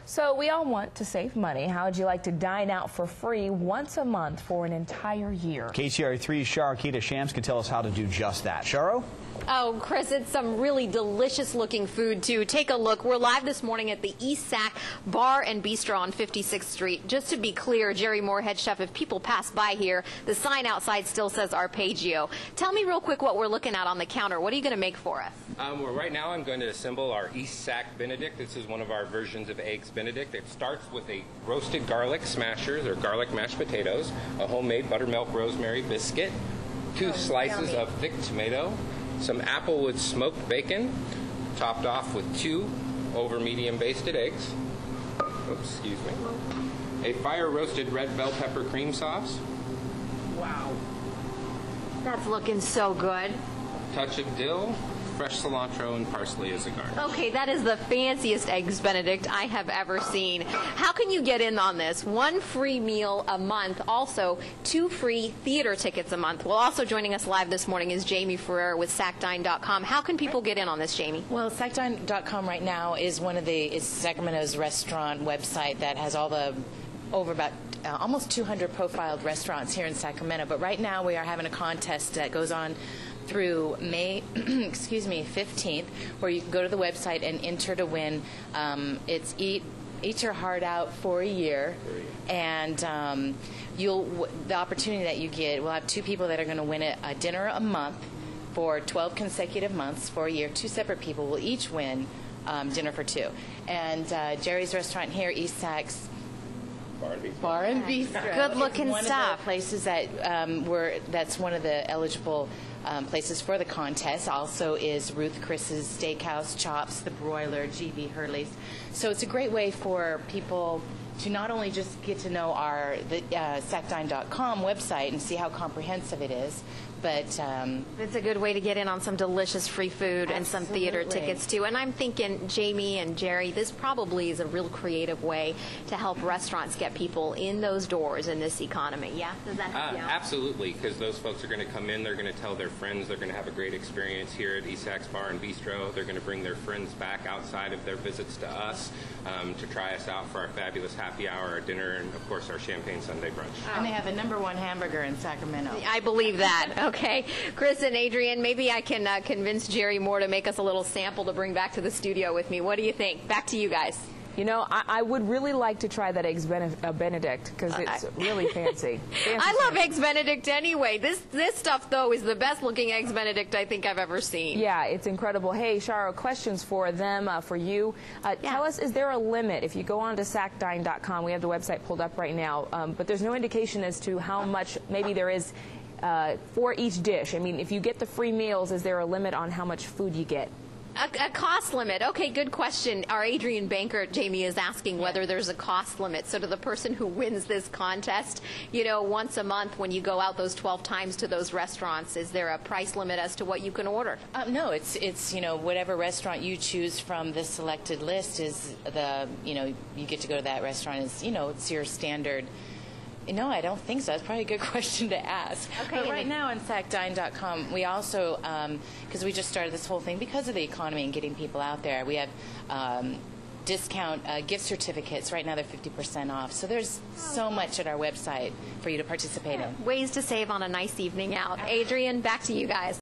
So we all want to save money. How would you like to dine out for free once a month for an entire year? KCRA 3's Shara Shams can tell us how to do just that. Sharo? Oh, Chris, it's some really delicious looking food, too. Take a look. We're live this morning at the East Sac Bar and Bistro on 56th Street. Just to be clear, Jerry Moore, head chef, if people pass by here, the sign outside still says Arpeggio. Tell me real quick what we're looking at on the counter. What are you going to make for us? Well, right now I'm going to assemble our East Sac Benedict. This is one of our versions of Eggs Benedict. It starts with a roasted garlic smashers or garlic mashed potatoes, a homemade buttermilk rosemary biscuit, two slices of thick tomato, some applewood smoked bacon, topped off with 2 over medium basted eggs. Oops, excuse me. A fire roasted red bell pepper cream sauce. Wow. That's looking so good. Touch of dill, fresh cilantro, and parsley as a garnish. Okay, that is the fanciest Eggs Benedict I have ever seen. How can you get in on this? 1 free meal a month, also 2 free theater tickets a month. Well, also joining us live this morning is Jamie Ferrer with SacDine.com. How can people get in on this, Jamie? Well, SacDine.com right now is is Sacramento's restaurant website that has all the almost 200 profiled restaurants here in Sacramento. But right now we are having a contest that goes on through May 15th, where you can go to the website and enter to win. It's Eat Your Heart Out for a year, and the opportunity that you get, we'll have 2 people that are going to win a dinner a month for 12 consecutive months for a year. 2 separate people will each win dinner for 2. And Jerry's restaurant here, East Sac's Bar and Bistro. Good looking one stuff. Of the places that that's one of the eligible places for the contest. Also is Ruth Chris's Steakhouse, Chops, The Broiler, GB Hurley's. So it's a great way for people to not only just get to know the SacDine.com website and see how comprehensive it is, but it's a good way to get in on some delicious free food and some theater tickets too. And I'm thinking, Jamie and Jerry, this probably is a real creative way to help restaurants get people in those doors in this economy. Yeah, does that help you out? Absolutely, because those folks are going to come in, they're going to tell their friends, they're going to have a great experience here at East Sac's Bar and Bistro. They're going to bring their friends back outside of their visits to us to try us out for our fabulous happy hour, our dinner, and of course our champagne Sunday brunch. And they have the #1 hamburger in Sacramento. I believe that. Okay, Chris and Adrian, maybe I can convince Jerry Moore to make us a little sample to bring back to the studio with me. What do you think? Back to you guys. You know, I would really like to try that Eggs Benedict because it's really fancy. I love Eggs Benedict anyway. This stuff, though, is the best looking Eggs Benedict I think I've ever seen. Yeah, it's incredible. Hey, Shara, questions for them, for you. Tell us, is there a limit? If you go on to SacDine.com, we have the website pulled up right now, but there's no indication as to how much maybe there is for each dish. I mean, if you get the free meals, is there a limit on how much food you get? A cost limit. Okay, good question. Our Adrian Banker, Jamie, is asking whether there's a cost limit. So to the person who wins this contest, you know, once a month when you go out those 12 times to those restaurants, is there a price limit as to what you can order? No, it's you know, whatever restaurant you choose from this selected list is you get to go to that restaurant. Is it's your standard. No, I don't think so. That's probably a good question to ask. Okay, but right now on SacDine.com, we also, because we just started this whole thing because of the economy and getting people out there, we have discount gift certificates. Right now they're 50% off. So there's so much at our website for you to participate in. Ways to save on a nice evening out. Adrian, back to you guys.